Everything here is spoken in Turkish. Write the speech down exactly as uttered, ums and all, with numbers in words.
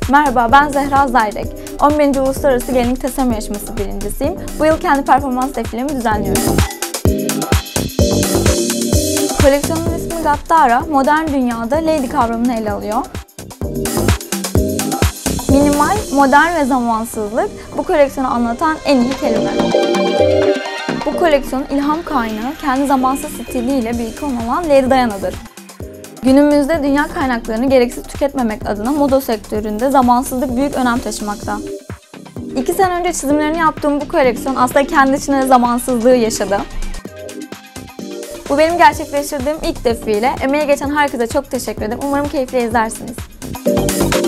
Merhaba, ben Zehra Zayrek. on birinci Uluslararası Gelinlik Tasarım Yarışması birincisiyim. Bu yıl kendi performans defilemi düzenliyorum. Koleksiyonun ismi Gattara, modern dünyada lady kavramını ele alıyor. Minimal, modern ve zamansızlık bu koleksiyonu anlatan en iyi kelime. Bu koleksiyonun ilham kaynağı kendi zamansız stiliyle bir ikon olan Lady Diana'dır. Günümüzde dünya kaynaklarını gereksiz tüketmemek adına moda sektöründe zamansızlık büyük önem taşımakta. İki sene önce çizimlerini yaptığım bu koleksiyon aslında kendi içinde zamansızlığı yaşadı. Bu benim gerçekleştirdiğim ilk defile. Emeği geçen herkese çok teşekkür ederim. Umarım keyifle izlersiniz.